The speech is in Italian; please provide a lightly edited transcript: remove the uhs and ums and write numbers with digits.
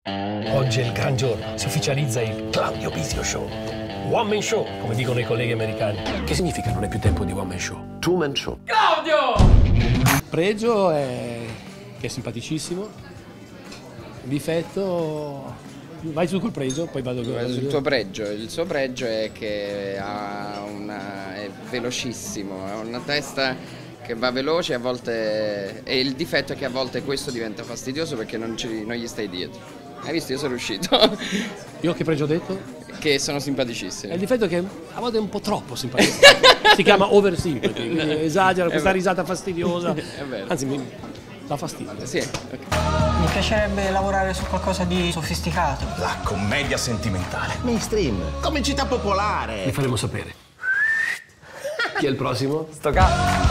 Oggi è il gran giorno, si ufficializza il Claudio Bisio Show. One Man Show, come dicono i colleghi americani. Che significa non è più tempo di One Man Show? Two Man Show. Claudio! Il pregio è che è simpaticissimo. Il difetto... Vai su col pregio, poi vado con il tuo pregio. Il suo pregio è che è velocissimo, ha una testa che va veloce a volte, e il difetto è che a volte questo diventa fastidioso perché non gli stai dietro. Hai visto? Io sono riuscito. Io che pregio ho detto? Che sono simpaticissimi. Il difetto è che a volte è un po' troppo simpatico. Si chiama over sympathy, quindi esagera questa risata fastidiosa. È vero. Anzi, mi dà fastidio. Sì, okay. Mi piacerebbe lavorare su qualcosa di sofisticato. La commedia sentimentale. Mainstream. Comicità popolare. Vi faremo sapere. Chi è il prossimo? Sto cazzo.